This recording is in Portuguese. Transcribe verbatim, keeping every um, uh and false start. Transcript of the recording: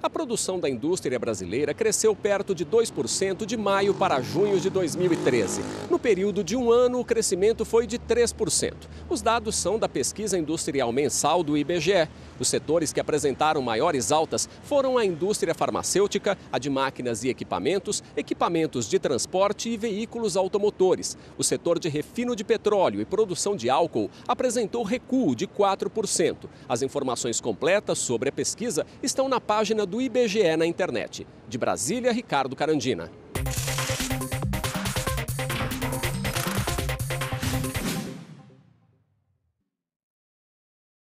A produção da indústria brasileira cresceu perto de dois por cento de maio para junho de dois mil e treze. No período de um ano, o crescimento foi de três por cento. Os dados são da pesquisa industrial mensal do I B G E. Os setores que apresentaram maiores altas foram a indústria farmacêutica, a de máquinas e equipamentos, equipamentos de transporte e veículos automotores. O setor de refino de petróleo e produção de álcool apresentou recuo de quatro por cento. As informações completas sobre a pesquisa estão na página do I B G E na internet. De Brasília, Ricardo Carandina.